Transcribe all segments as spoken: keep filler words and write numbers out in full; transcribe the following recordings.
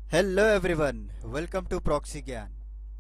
Hello everyone, welcome to proxy Gyan.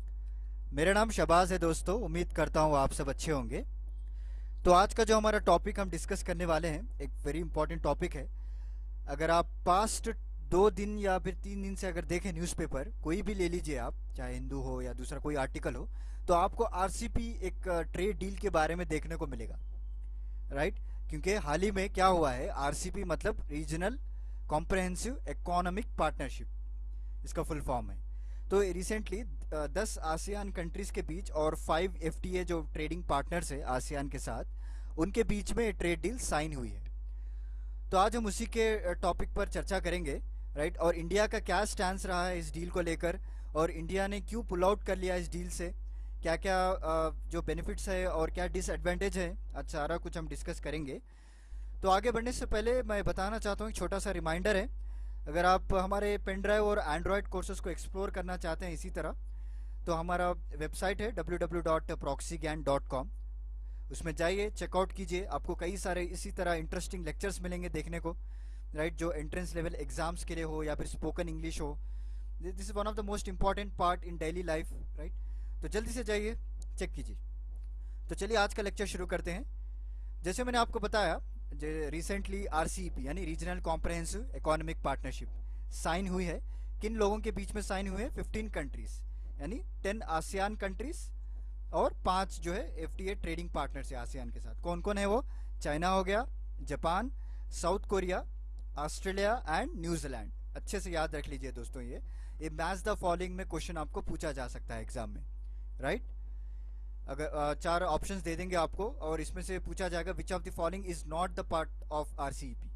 मेरा नाम शबाज है दोस्तों। उम्मीद करता हूँ आप सब अच्छे होंगे। तो आज का जो हमारा टॉपिक हम डिस्कस करने वाले हैं एक वेरी इंपॉर्टेंट टॉपिक है। अगर आप पास्ट दो दिन या फिर तीन दिन से अगर देखें न्यूज़पेपर कोई भी ले लीजिए आप, चाहे हिंदू हो या दूसरा कोई आर्टिकल हो, तो आपको आरसीपी एक ट्रेड डील के बारे में देखने को मिलेगा, राइट। क्योंकि हाल ही में क्या हुआ है, आरसीपी मतलब रीजनल कॉम्प्रहेंसिव इकोनॉमिक पार्टनरशिप, इसका फुल फॉर्म है। तो रिसेंटली दस आसियान कंट्रीज के बीच और फाइव एफटीए जो ट्रेडिंग पार्टनर्स है आसियान के साथ, उनके बीच में ट्रेड डील साइन हुई है। तो आज हम उसी के टॉपिक पर चर्चा करेंगे, राइट। और इंडिया का क्या स्टैंस रहा है इस डील को लेकर, और इंडिया ने क्यों पुल आउट कर लिया इस डील से, क्या क्या जो बेनिफिट्स है और क्या डिसएडवांटेज है, अच्छा सारा कुछ हम डिस्कस करेंगे। तो आगे बढ़ने से पहले मैं बताना चाहता हूँ, एक छोटा सा रिमाइंडर है। अगर आप हमारे पेन ड्राइव और एंड्रॉयड कोर्सेज को एक्सप्लोर करना चाहते हैं इसी तरह, तो हमारा वेबसाइट है W W W dot proxy Gyan dot com. उसमें जाइए, चेकआउट कीजिए, आपको कई सारे इसी तरह इंटरेस्टिंग लेक्चर्स मिलेंगे देखने को, राइट। जो एंट्रेंस लेवल एग्जाम्स के लिए हो या फिर स्पोकन इंग्लिश हो, this is one of the most important part in daily life, right. तो जल्दी से जाइए, चेक कीजिए। तो चलिए आज का लेक्चर शुरू करते हैं। जैसे मैंने आपको बताया, रिसेंटली आरसीईपी यानी regional comprehensive economic partnership sign हुई है। किन लोगों के बीच में साइन हुई है? फिफ्टीन कंट्रीज, यानी टेन आसियान कंट्रीज और पांच जो है एफटीए ट्रेडिंग पार्टनर्स है आसियान के साथ। कौन कौन है वो? चाइना हो गया, Japan, south Korea, Australia and New Zealand. अच्छे से याद रख लीजिए दोस्तों, ये ये मैच द फॉलोइंग में क्वेश्चन आपको पूछा जा सकता है एग्जाम में, राइट। अगर अ, चार ऑप्शंस दे देंगे आपको और इसमें से पूछा जाएगा which of the following is not the part of RCEP.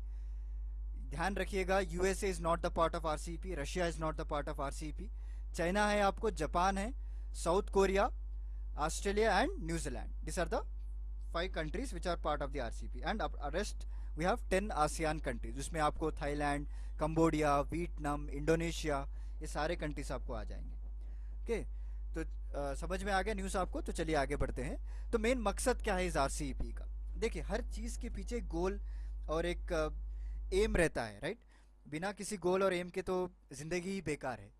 ध्यान रखिएगा, USA is not the part of RCEP, Russia is not the part of RCEP, China है आपको, जापान है, south Korea, Australia and New Zealand. This are the five countries which are part of the RCEP and rest we have ten ASEAN countries. उसमें आपको Thailand, Cambodia, Vietnam, Indonesia, ये सारे countries आपको आ जाएंगे। Okay, तो आ, समझ में आ गया न्यूज़ आपको। तो चलिए आगे बढ़ते हैं। तो मेन मकसद क्या है इस आरसीईपी का? देखिए, हर चीज़ के पीछे एक गोल और एक एम रहता है, राइट। बिना किसी गोल और एम के तो जिंदगी ही बेकार है।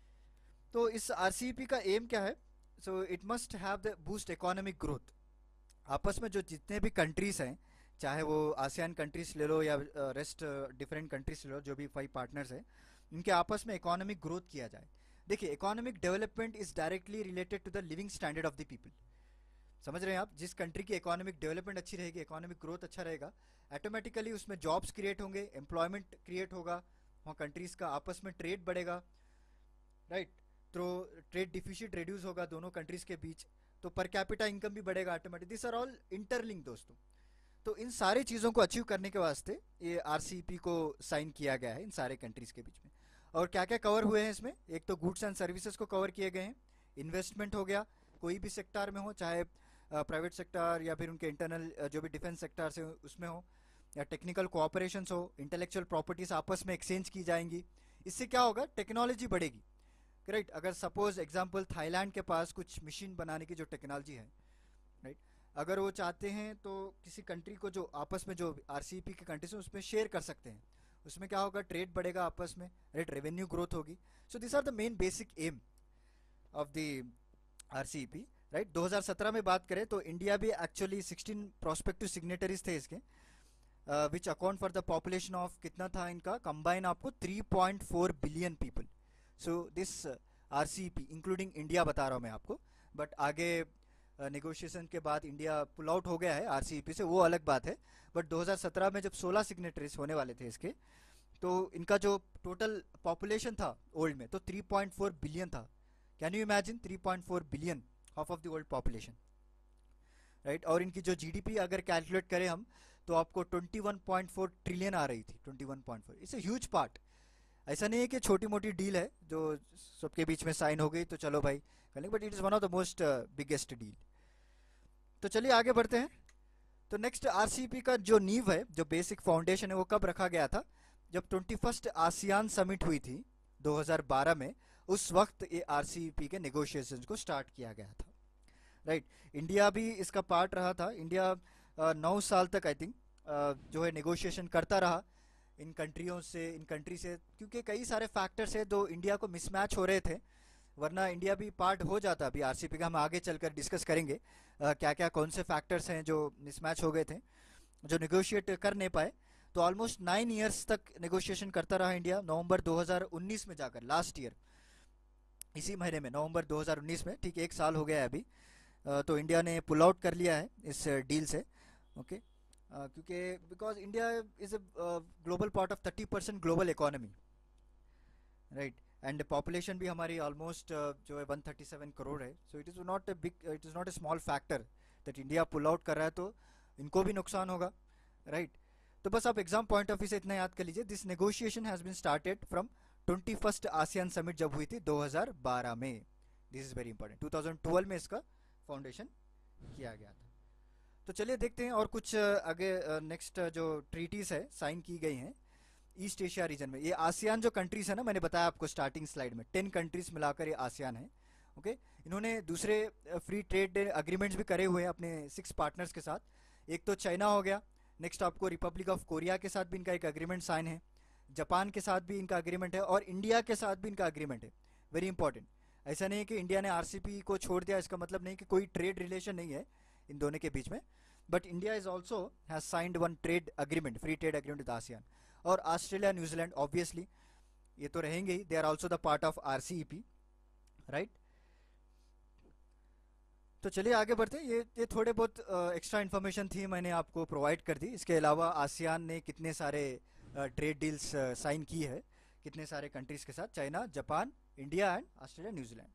तो इस आरसीईपी का एम क्या है? So it must have the boost economic growth. आपस में जो जितने भी कंट्रीज हैं, चाहे वो आसियान कंट्रीज ले लो या रेस्ट डिफरेंट कंट्रीज ले लो, जो भी फाइव पार्टनर्स हैं, इनके आपस में इकोनॉमिक ग्रोथ किया जाए। देखिए, economic development is directly related to the living standard of the people. समझ रहे हैं आप? जिस कंट्री की इकोनॉमिक डेवलपमेंट अच्छी रहेगी, इकोनॉमिक ग्रोथ अच्छा रहेगा, ऑटोमेटिकली उसमें जॉब्स क्रिएट होंगे, एम्प्लॉयमेंट क्रिएट होगा, वहाँ कंट्रीज का आपस में ट्रेड बढ़ेगा, राइट। तो ट्रेड डिफिसिट रिड्यूस होगा दोनों कंट्रीज के बीच, तो पर कैपिटा इनकम भी बढ़ेगा automatic. This are all interlink दोस्तों। तो इन सारी चीज़ों को अचीव करने के वास्ते ये आरसीईपी को साइन किया गया है इन सारे कंट्रीज के बीच में। और क्या क्या कवर हुए हैं इसमें? एक तो गुड्स एंड सर्विसेज को कवर किए गए हैं, इन्वेस्टमेंट हो गया, कोई भी सेक्टर में हो, चाहे प्राइवेट सेक्टर या फिर उनके इंटरनल जो भी डिफेंस सेक्टर से उसमें हो, या टेक्निकल कोऑपरेशन हो, इंटेलेक्चुअल प्रॉपर्टीज आपस में एक्सचेंज की जाएंगी। इससे क्या होगा? टेक्नोलॉजी बढ़ेगी, राइट। अगर सपोज एग्जांपल थाईलैंड के पास कुछ मशीन बनाने की जो टेक्नोलॉजी है, राइट, अगर वो चाहते हैं तो किसी कंट्री को, जो आपस में जो आरसीईपी के कंट्रीज हैं उसमें शेयर कर सकते हैं। उसमें क्या होगा? ट्रेड बढ़ेगा आपस में, राइट, रेवेन्यू ग्रोथ होगी। So this are the main basic aim of the RCEP, right. दो हज़ार सत्रह में बात करें तो इंडिया भी एक्चुअली सिक्सटीन प्रोस्पेक्टिव सिग्नेटरीज थे इसके, which account for the population of, कितना था इनका कंबाइन आपको? Three point four billion people. So this RCEP including India बता रहा हूँ मैं आपको, बट आगे नेगोशिएशन uh, के बाद इंडिया पुल आउट हो गया है आरसीईपी से, वो अलग बात है। बट दो हज़ार सत्रह में जब सोलह सिग्नेटरीज होने वाले थे इसके, तो इनका जो टोटल पॉपुलेशन था ओल्ड में तो थ्री पॉइंट फोर बिलियन था। Can you imagine? Three point four billion, half of the world population, right. और इनकी जो जीडीपी अगर कैलकुलेट करें हम, तो आपको twenty one point four trillion आ रही थी। Twenty one point four, it's a huge part. ऐसा नहीं है कि छोटी मोटी डील है जो सबके बीच में साइन हो गई तो चलो भाई कर लेंगे, but it is one of the most biggest deal. तो चलिए आगे बढ़ते हैं। तो नेक्स्ट, आरसीईपी का जो नींव है, जो बेसिक फाउंडेशन है, वो कब रखा गया था? जब ट्वेंटी फर्स्ट आसियान समिट हुई थी दो हज़ार बारह में, उस वक्त ये आरसीईपी के नेगोशिएशंस को स्टार्ट किया गया था, राइट। इंडिया भी इसका पार्ट रहा था। इंडिया नौ साल तक आई थिंक जो है नेगोशिएशन करता रहा। इन कंट्रियों से, इन कंट्री से, क्योंकि कई सारे फैक्टर्स है जो इंडिया को मिसमैच हो रहे थे, वरना इंडिया भी पार्ट हो जाता। अभी आरसीपी का हम आगे चलकर डिस्कस करेंगे आ, क्या क्या कौन से फैक्टर्स हैं जो मिसमैच हो गए थे, जो नेगोशिएट कर नहीं पाए। तो ऑलमोस्ट नाइन इयर्स तक नेगोशिएशन करता रहा इंडिया। नवंबर दो हज़ार उन्नीस में जाकर, लास्ट ईयर इसी महीने में, नवंबर दो हज़ार उन्नीस में, ठीक एक साल हो गया है अभी, अ, तो इंडिया ने पुल आउट कर लिया है इस डील से। ओके, क्योंकि because India is a global part of thirty percent global economy, right, and population भी हमारी ऑलमोस्ट जो है वन थर्टी सेवन करोड़ है। So it is not a big, it is not a small factor that India pull out कर रहा है, तो इनको भी नुकसान होगा, राइट। तो बस आप एग्जाम पॉइंट ऑफ व्यू से इतना याद कर लीजिए, this negotiation has been started from twenty first ASEAN summit जब हुई थी दो हज़ार बारह में। This is very important, two thousand twelve में इसका फाउंडेशन किया गया था। तो चलिए देखते हैं और कुछ आगे नेक्स्ट जो ट्रीटीज है साइन की गई हैं ईस्ट एशिया रीजन में। ये आसियान जो कंट्रीज है ना, मैंने बताया आपको स्टार्टिंग स्लाइड में, टेन कंट्रीज मिलाकर ये आसियान है। ओके, इन्होंने दूसरे फ्री ट्रेड अग्रीमेंट्स भी करे हुए हैं अपने सिक्स पार्टनर्स के साथ। एक तो चाइना हो गया, नेक्स्ट आपको रिपब्लिक ऑफ कोरिया के साथ भी इनका एक अग्रीमेंट साइन है, जापान के साथ भी इनका अग्रीमेंट है, और इंडिया के साथ भी इनका अग्रीमेंट है। वेरी इंपॉर्टेंट, ऐसा नहीं है कि इंडिया ने आरसीपी को छोड़ दिया, इसका मतलब नहीं कि कोई ट्रेड रिलेशन नहीं है इन दोनों के बीच में, but India is also has signed one trade agreement, free trade agreement with ASEAN. और ऑस्ट्रेलिया, न्यूजीलैंड ऑब्वियसली ये तो रहेंगे ही, they are also the part of RCEP, right. तो चलिए आगे बढ़ते हैं। ये ये थोड़े बहुत एक्स्ट्रा इन्फॉर्मेशन थी, मैंने आपको प्रोवाइड कर दी। इसके अलावा आसियान ने कितने सारे ट्रेड डील्स साइन की है कितने सारे कंट्रीज के साथ, China, Japan, India and Australia, New Zealand.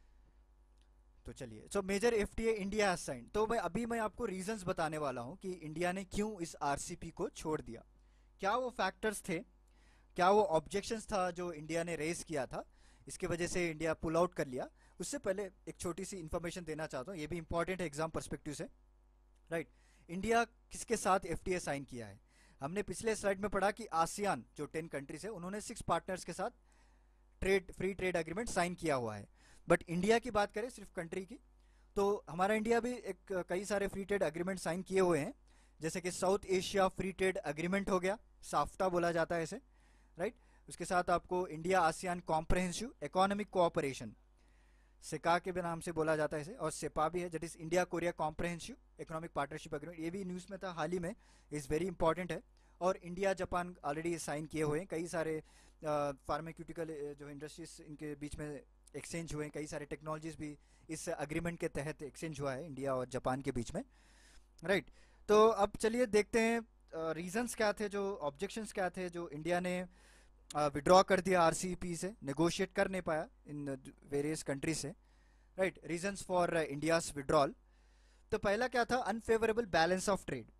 तो चलिए, so major FTA India has sign. तो मैं अभी मैं आपको रीजंस बताने वाला हूं कि इंडिया ने क्यों इस आरसीपी को छोड़ दिया, क्या वो फैक्टर्स थे, क्या वो ऑब्जेक्शंस था जो इंडिया ने रेज किया था, इसके वजह से इंडिया पुल आउट कर लिया। उससे पहले एक छोटी सी इन्फॉर्मेशन देना चाहता हूँ, ये भी इंपॉर्टेंट है एग्जाम पर्सपेक्टिव से, राइट। इंडिया किसके साथ एफटीए साइन किया है? हमने पिछले स्लाइड में पढ़ा कि आसियान जो टेन कंट्रीज है उन्होंने सिक्स पार्टनर्स के साथ trade free trade agreement sign किया हुआ है। बट इंडिया की बात करें सिर्फ कंट्री की, तो हमारा इंडिया भी एक कई सारे फ्री ट्रेड एग्रीमेंट साइन किए हुए हैं, जैसे कि South Asia free trade agreement हो गया, साफ्टा बोला जाता है इसे, राइट। उसके साथ आपको India ASEAN comprehensive economic cooperation, CECA के भी नाम से बोला जाता है इसे, और सेपा भी है, that is India Korea comprehensive economic partnership agreement, ये भी न्यूज में था हाल ही में, इज वेरी इंपॉर्टेंट है। और इंडिया जापान ऑलरेडी साइन किए हुए हैं, कई सारे फार्मास्यूटिकल जो इंडस्ट्रीज इनके बीच में एक्सचेंज हुए हैं, कई सारे टेक्नोलॉजीज भी इस अग्रीमेंट के तहत एक्सचेंज हुआ है इंडिया और जापान के बीच में, राइट। तो अब चलिए देखते हैं रीजंस क्या थे, जो ऑब्जेक्शंस क्या थे जो इंडिया ने विड्रॉ कर दिया आरसीईपी से, नेगोशिएट कर नहीं पाया इन वेरियस कंट्रीज से, right. Reasons for India's withdrawal. तो पहला क्या था? Unfavourable balance of trade.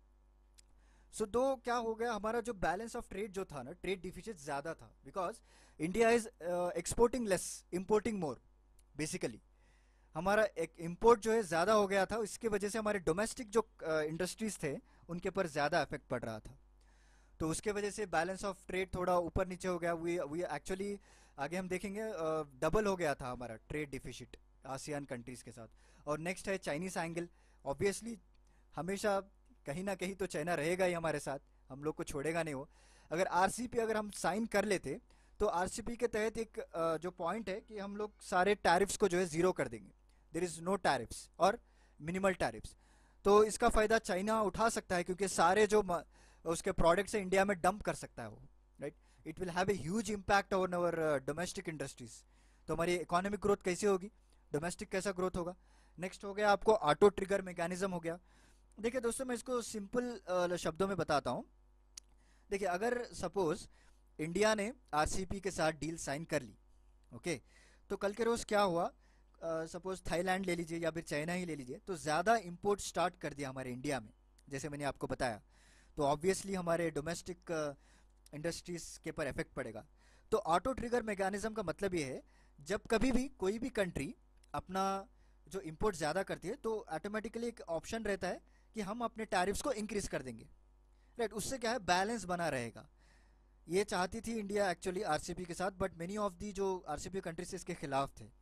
So दो क्या हो गया, हमारा जो बैलेंस ऑफ ट्रेड जो था ना, ट्रेड डिफिसिट ज्यादा था, because India is exporting less, importing more. Basically हमारा एक इंपोर्ट जो है ज्यादा हो गया था, इसके वजह से हमारे डोमेस्टिक जो इंडस्ट्रीज uh, थे उनके ऊपर ज्यादा इफेक्ट पड़ रहा था। तो उसके वजह से बैलेंस ऑफ ट्रेड थोड़ा ऊपर नीचे हो गया। वी वी एक्चुअली आगे हम देखेंगे डबल uh, हो गया था हमारा ट्रेड डिफिसिट आसियान कंट्रीज के साथ। और नेक्स्ट है चाइनीज एंगल। ऑब्वियसली हमेशा कहीं ना कहीं तो चाइना रहेगा ही हमारे साथ, हम लोग को छोड़ेगा नहीं वो। अगर आरसीपी अगर हम साइन कर लेते तो आरसीपी के तहत एक uh, जो पॉइंट है कि हम लोग सारे टैरिफ्स को जो है जीरो कर देंगे, देयर इज नो टैरिफ्स और मिनिमल टैरिफ्स। तो इसका फायदा चाइना उठा सकता है, क्योंकि सारे जो उसके प्रोडक्ट्स है इंडिया में डंप कर सकता है वो, right. It will have a huge impact on our domestic industries. तो हमारी इकोनॉमिक ग्रोथ कैसे होगी, डोमेस्टिक कैसा ग्रोथ होगा। नेक्स्ट हो गया आपको ऑटो ट्रिगर मैकेनिज्म हो गया। देखिए दोस्तों, मैं इसको सिंपल शब्दों में बताता हूँ। देखिए, अगर सपोज इंडिया ने आरसीपी के साथ डील साइन कर ली, ओके okay, तो कल के रोज क्या हुआ, सपोज uh, थाईलैंड ले लीजिए या फिर चाइना ही ले लीजिए, तो ज्यादा इंपोर्ट स्टार्ट कर दिया हमारे इंडिया में, जैसे मैंने आपको बताया, तो ऑब्वियसली हमारे डोमेस्टिक इंडस्ट्रीज uh, के ऊपर इफेक्ट पड़ेगा। तो ऑटो ट्रिगर मैकेनिज्म का मतलब ये है, जब कभी भी कोई भी कंट्री अपना जो इंपोर्ट ज्यादा करती है तो ऑटोमेटिकली एक ऑप्शन रहता है कि हम अपने टैरिफ्स को इंक्रीज कर देंगे, राइट। उससे क्या है, बैलेंस बना रहेगा। ये चाहती थी इंडिया एक्चुअली आरसीपी के साथ, बट मेनी ऑफ दी जो आरसीपी कंट्रीज इसके खिलाफ थे,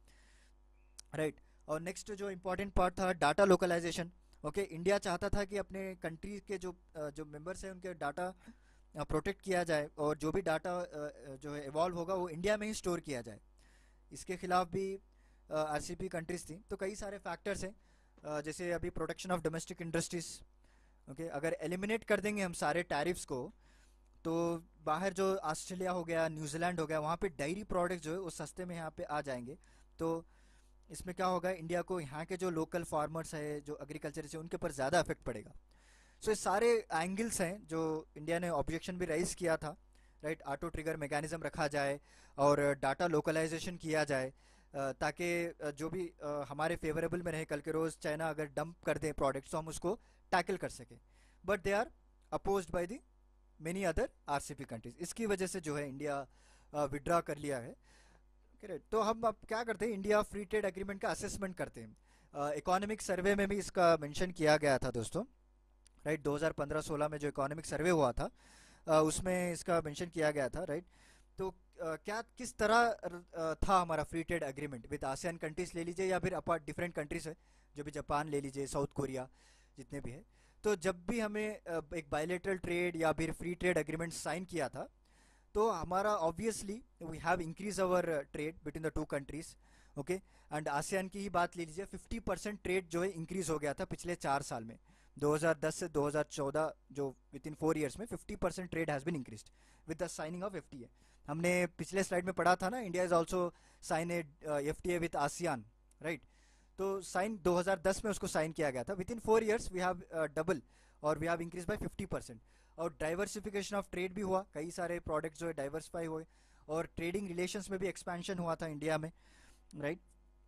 राइट। और नेक्स्ट जो इंपॉर्टेंट पार्ट था डाटा लोकलाइजेशन। ओके, इंडिया चाहता था कि अपने कंट्री के जो जो मेंबर्स हैं उनके डाटा प्रोटेक्ट किया जाए और जो भी डाटा जो है इवॉल्व होगा वो इंडिया में ही स्टोर किया जाए। इसके खिलाफ भी आरसीपी कंट्रीज थी। तो कई सारे फैक्टर्स हैं, अ, जैसे अभी protection of domestic industries. Okay, अगर एलिमिनेट कर देंगे हम सारे टैरिफ्स को, तो बाहर जो ऑस्ट्रेलिया हो गया, न्यूजीलैंड हो गया, वहाँ पे डायरी प्रोडक्ट्स जो है वो सस्ते में यहाँ पे आ जाएंगे। तो इसमें क्या होगा, इंडिया को यहाँ के जो लोकल फार्मर्स है, जो एग्रीकल्चर से, उनके ऊपर ज़्यादा इफेक्ट पड़ेगा। सो ये सारे एंगल्स हैं जो इंडिया ने ऑब्जेक्शन भी राइज किया था। राइट, ऑटो ट्रिगर मैकेनिज्म रखा जाए और डाटा लोकलाइजेशन किया जाए, अ, ताकि अ, जो भी अ, हमारे फेवरेबल में रहे। कल के रोज़ चाइना अगर डंप कर दे प्रोडक्ट्स तो हम उसको टैकल कर सके। But they are opposed by the many other RCEP countries. इसकी वजह से जो है इंडिया विड्रॉ कर लिया है। करेक्ट। तो हम अब क्या करते हैं, इंडिया फ्री ट्रेड एग्रीमेंट का असेसमेंट करते हैं। इकोनॉमिक सर्वे में भी इसका मेंशन किया गया था दोस्तों। राइट, दो हज़ार पंद्रह सोलह में जो इकोनॉमिक सर्वे हुआ था, अ, उसमें इसका मेंशन किया गया था। राइट, तो अ, क्या किस तरह अ, था हमारा free trade agreement with ASEAN countries ले लीजिए या फिर अपार्ट डिफरेंट कंट्रीज है, जो भी जापान ले लीजिए, साउथ कोरिया, जितने भी है। तो जब भी हमें अ, एक बायलेटरल ट्रेड या फिर फ्री ट्रेड एग्रीमेंट साइन किया था, तो हमारा obviously we have increase our trade between the two countries. Okay, and ASEAN की ही बात ले लीजिए, फिफ्टी परसेंट ट्रेड जो है इंक्रीज हो गया था पिछले चार साल में। दो हज़ार दस से दो हज़ार चौदह, जो विद इन फोर ईयर्स में fifty percent trade has been increased with the signing of FTA. हमने पिछले स्लाइड में पढ़ा था ना, India is also sign a FTA with ASEAN. Right, तो साइन दो हज़ार दस में उसको साइन किया गया था। Within four years we have double और we have increase by fifty percent. और डाइवर्सिफिकेशन ऑफ ट्रेड भी हुआ, कई सारे प्रोडक्ट्स जो है डाइवर्सिफाई हुए, और ट्रेडिंग रिलेशंस में भी एक्सपेंशन हुआ था इंडिया में। राइट,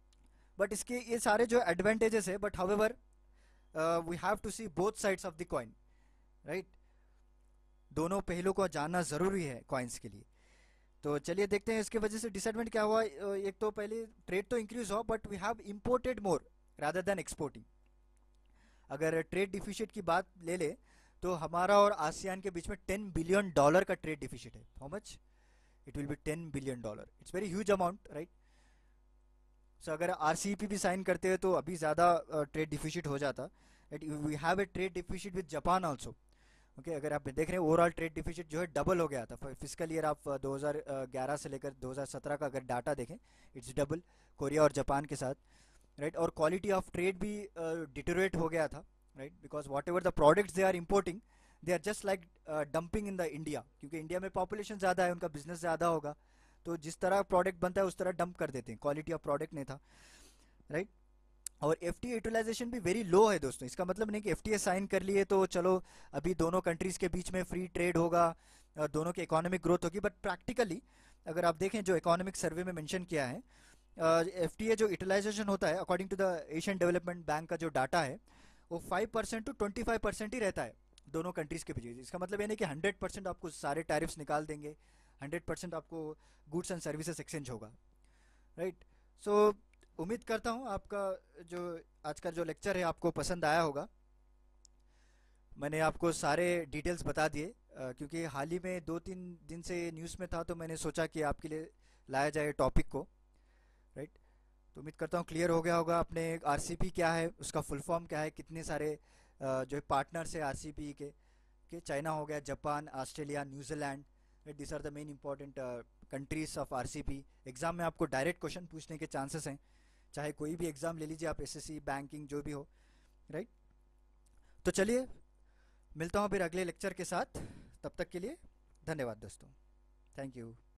बट इसके ये सारे जो एडवांटेजेस है, but however we have to see both sides of the coin. Right, दोनों पहलू को जानना जरूरी है कॉइन्स के लिए। तो चलिए देखते हैं इसके वजह से डिसएडवांटेज क्या हुआ। अ, एक तो पहले ट्रेड तो इंक्रीज हुआ, but we have imported more rather than exporting. अगर ट्रेड डिफिसिट की बात ले ले, तो हमारा और आसियान के बीच में टेन बिलियन डॉलर का ट्रेड डिफिसिट है। How much? It will be ten billion dollar. It's very huge amount. Right, so अगर आरसीईपी भी साइन करते हैं तो अभी ज़्यादा ट्रेड डिफिसिट हो जाता। We have a trade deficit with Japan also. Okay, अगर आप देख रहे हैं ओवरऑल ट्रेड डिफिसिट जो है डबल हो गया था फिजिकल ईयर। आप दो हज़ार ग्यारह से लेकर दो हज़ार सत्रह का अगर डाटा देखें, इट्स डबल कोरिया और जापान के साथ। राइट, और क्वालिटी ऑफ ट्रेड भी डिटोरेट हो गया था। Right, because whatever the products they are importing, they are just like dumping in the India, क्योंकि इंडिया में पॉपुलेशन ज़्यादा है, उनका बिजनेस ज़्यादा होगा, तो जिस तरह प्रोडक्ट बनता है उस तरह डंप कर देते हैं। क्वालिटी ऑफ प्रोडक्ट नहीं था। राइट, और एफटीए यूटिलाइजेशन भी वेरी लो है दोस्तों। इसका मतलब नहीं कि एफटीए साइन कर लिए तो चलो अभी दोनों कंट्रीज के बीच में फ्री ट्रेड होगा और दोनों की इकोनॉमिक ग्रोथ होगी। बट प्रैक्टिकली अगर आप देखें, जो इकोनॉमिक सर्वे में मेंशन किया है, एफटीए जो यूटिलाइजेशन होता है according to the Asian Development Bank का जो डाटा है, वो five percent to twenty five percent ही रहता है दोनों कंट्रीज के बीच। इसका मतलब ये नहीं कि हंड्रेड परसेंट आपको सारे टैरिफ्स निकाल देंगे, हंड्रेड परसेंट आपको गुड्स एंड सर्विसेज एक्सचेंज होगा। राइट, सो उम्मीद करता हूँ आपका जो आज का जो लेक्चर है आपको पसंद आया होगा। मैंने आपको सारे डिटेल्स बता दिए, अ, क्योंकि हाल ही में दो तीन दिन से न्यूज़ में था, तो मैंने सोचा कि आपके लिए लाया जाए टॉपिक को। राइट, तो उम्मीद करता हूँ क्लियर हो गया होगा। अपने आरसीपी क्या है, उसका फुल फॉर्म क्या है, कितने सारे अ, जो पार्टनर्स है आरसीपी के कि चाइना हो गया, Japan, Australia, New Zealand. This are the main important countries of RCEP. Exam में आपको डायरेक्ट क्वेश्चन पूछने के चांसेस हैं, चाहे कोई भी एग्जाम ले लीजिए आप, एसएससी, बैंकिंग, जो भी हो। राइट, तो चलिए मिलता हूँ फिर अगले लेक्चर के साथ। तब तक के लिए धन्यवाद दोस्तों। Thank you.